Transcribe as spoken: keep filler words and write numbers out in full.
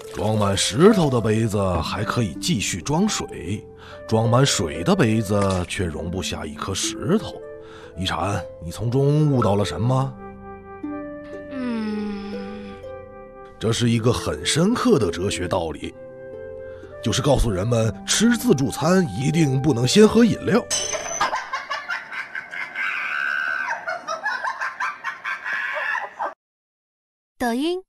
装满石头的杯子还可以继续装水，装满水的杯子却容不下一颗石头。一禅，你从中悟到了什么？ 嗯， 这是一个很深刻的哲学道理，就是告诉人们吃自助餐一定不能先喝饮料。 抖音。